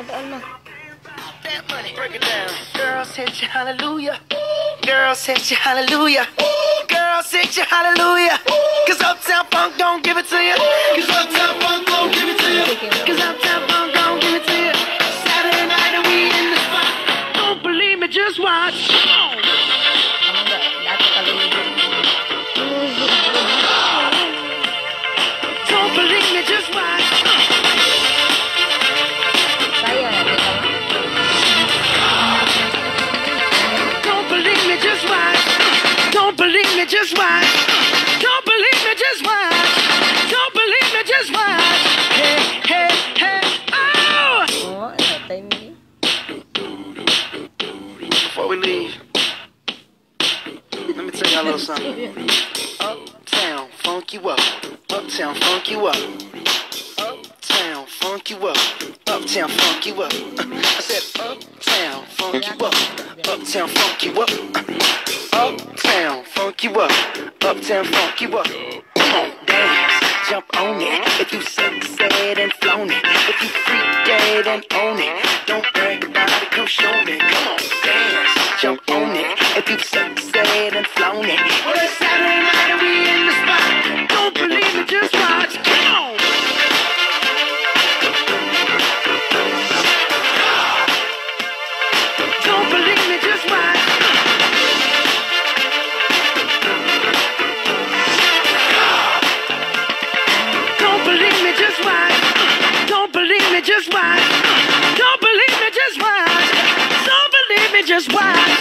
That money, break it down. Girls hit you hallelujah. Girls hit you hallelujah. Girls hit you hallelujah. Cause Uptown Funk don't give it to you. Cause Uptown Funk don't give it to you. Cause Uptown Funk don't give it to you. Saturday night and we in the spot. Don't believe me, just watch. Don't believe me, just watch. Don't believe me, just watch. Don't believe me, just watch. Don't believe me, just watch. Don't believe me, just watch. Hey, hey, hey, oh! Before we leave, let me tell y'all a little something. Uptown, funk you up. Uptown, funk you up. Uptown, funk you up. Uptown, funk you up. I said uptown, funk you up. Uptown, funk you up. Uptown, funk you up. Uptown, funk you up. Come on, dance, jump on it. If you said and flown it. If you freak dead and own it. Don't brag about it, come show me. Come on, dance, jump on it. If you said and flown it. Well, it's Saturday night and we in the spot. Don't believe me, just watch. Come on. Don't believe me, just watch. Don't believe me, just watch. Don't believe me, just watch. Don't believe me, just watch. Don't believe me, just watch.